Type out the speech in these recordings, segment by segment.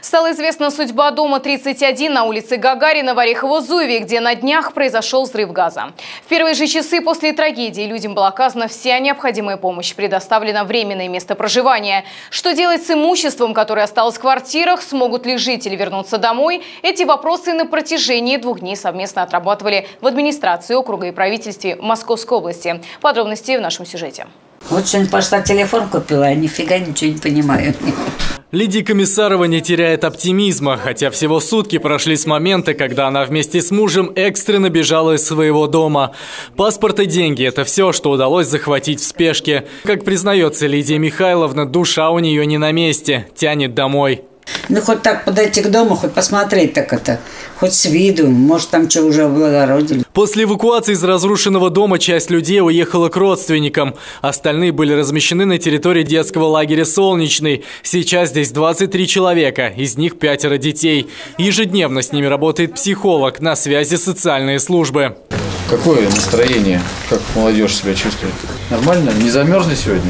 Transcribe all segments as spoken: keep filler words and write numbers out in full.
Стала известна судьба дома тридцать один на улице Гагарина в Орехово-Зуеве, где на днях произошел взрыв газа. В первые же часы после трагедии людям была оказана вся необходимая помощь, предоставлено временное место проживания. Что делать с имуществом, которое осталось в квартирах, смогут ли жители вернуться домой? Эти вопросы на протяжении двух дней совместно отрабатывали в администрации округа и правительстве Московской области. Подробности в нашем сюжете. Вот сегодня пошла телефон купила, а нифига ничего не понимаю. Лидия Комиссарова не теряет оптимизма, хотя всего сутки прошли с момента, когда она вместе с мужем экстренно бежала из своего дома. Паспорт и деньги – это все, что удалось захватить в спешке. Как признается Лидия Михайловна, душа у нее не на месте, тянет домой. Ну, хоть так подойти к дому, хоть посмотреть так это, хоть с виду, может, там что уже облагородили. После эвакуации из разрушенного дома часть людей уехала к родственникам. Остальные были размещены на территории детского лагеря «Солнечный». Сейчас здесь двадцать три человека, из них пятеро детей. Ежедневно с ними работает психолог, на связи социальные службы. Какое настроение? Как молодежь себя чувствует? Нормально? Не замерзли сегодня?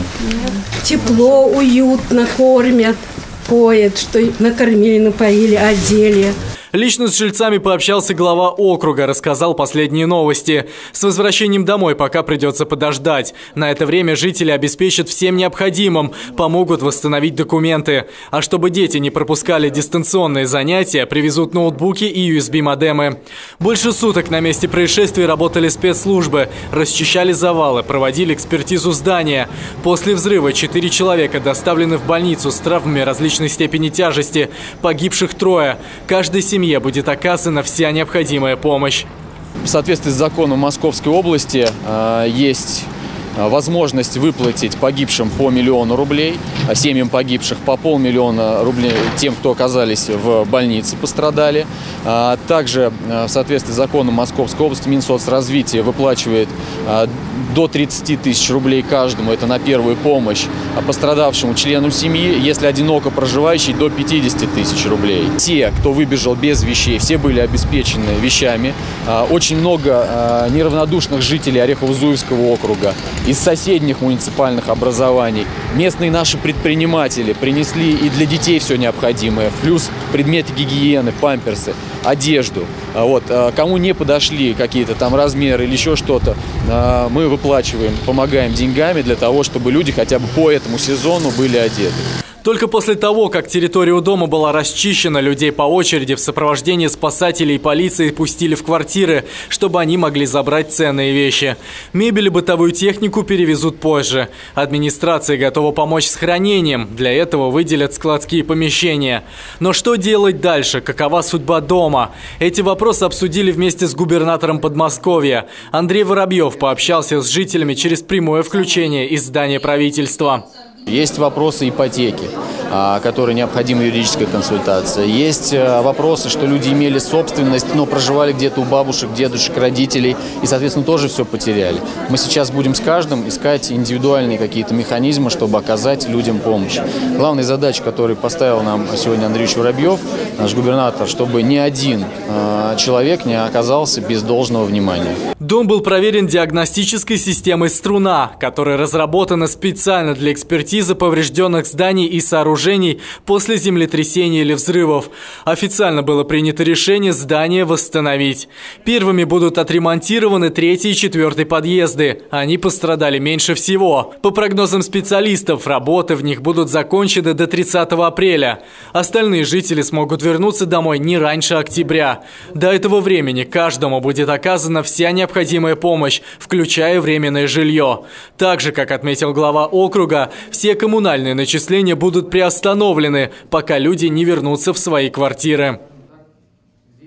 Тепло, уютно, кормят. Поет, что накормили, напоили, одели. Лично с жильцами пообщался глава округа, рассказал последние новости. С возвращением домой пока придется подождать. На это время жители обеспечат всем необходимым, помогут восстановить документы. А чтобы дети не пропускали дистанционные занятия, привезут ноутбуки и ю эс би-модемы. Больше суток на месте происшествия работали спецслужбы, расчищали завалы, проводили экспертизу здания. После взрыва четыре человека доставлены в больницу с травмами различной степени тяжести. Погибших трое. Каждой семье будет оказана вся необходимая помощь. В соответствии с законом Московской области э, есть возможность выплатить погибшим по миллиону рублей, а семьям погибших по полмиллиона рублей тем, кто оказались в больнице, пострадали. А также в соответствии с законом Московской области Минсоцразвитие выплачивает до тридцати тысяч рублей каждому, это на первую помощь, пострадавшему членам семьи, если одиноко проживающий, до пятидесяти тысяч рублей. Те, кто выбежал без вещей, все были обеспечены вещами. Очень много неравнодушных жителей Орехово-Зуевского округа, из соседних муниципальных образований. Местные наши предприниматели принесли и для детей все необходимое, плюс предметы гигиены, памперсы, одежду. Вот. Кому не подошли какие-то там размеры или еще что-то, мы выплачиваем, помогаем деньгами для того, чтобы люди хотя бы по этому сезону были одеты. Только после того, как территория у дома была расчищена, людей по очереди в сопровождении спасателей и полиции пустили в квартиры, чтобы они могли забрать ценные вещи. Мебель и бытовую технику перевезут позже. Администрация готова помочь с хранением. Для этого выделят складские помещения. Но что делать дальше? Какова судьба дома? Эти вопросы обсудили вместе с губернатором Подмосковья. Андрей Воробьев пообщался с жителями через прямое включение из здания правительства. Есть вопросы ипотеки, которые необходима юридическая консультация. Есть вопросы, что люди имели собственность, но проживали где-то у бабушек, дедушек, родителей и, соответственно, тоже все потеряли. Мы сейчас будем с каждым искать индивидуальные какие-то механизмы, чтобы оказать людям помощь. Главная задача, которую поставил нам сегодня Андрей Воробьев, наш губернатор, чтобы ни один человек не оказался без должного внимания. Дом был проверен диагностической системой «Струна», которая разработана специально для экспертизы поврежденных зданий и сооружений после землетрясения или взрывов. Официально было принято решение здание восстановить. Первыми будут отремонтированы третий и четвертый подъезды. Они пострадали меньше всего. По прогнозам специалистов, работы в них будут закончены до тридцатого апреля. Остальные жители смогут вернуться домой не раньше октября. До этого времени каждому будет оказана вся необходимая помощь, включая временное жилье. Так же, как отметил глава округа, все коммунальные начисления будут приостановлены, пока люди не вернутся в свои квартиры.